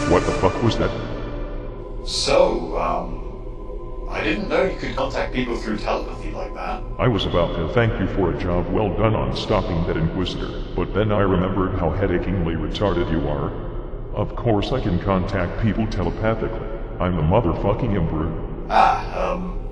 What the fuck was that? So, I didn't know you could contact people through telepathy like that. I was about to thank you for a job well done on stopping that Inquisitor, but then I remembered how headachingly retarded you are. Of course I can contact people telepathically. I'm the motherfucking Emperor.